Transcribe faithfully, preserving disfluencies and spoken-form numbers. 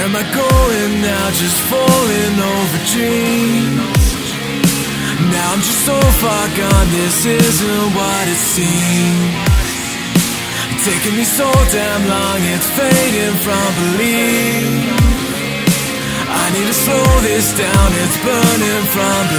Where am I going now? Just falling over dreams. Now I'm just so far gone, this isn't what it seems. Taking me so damn long, it's fading from belief. I need to slow this down, it's burning from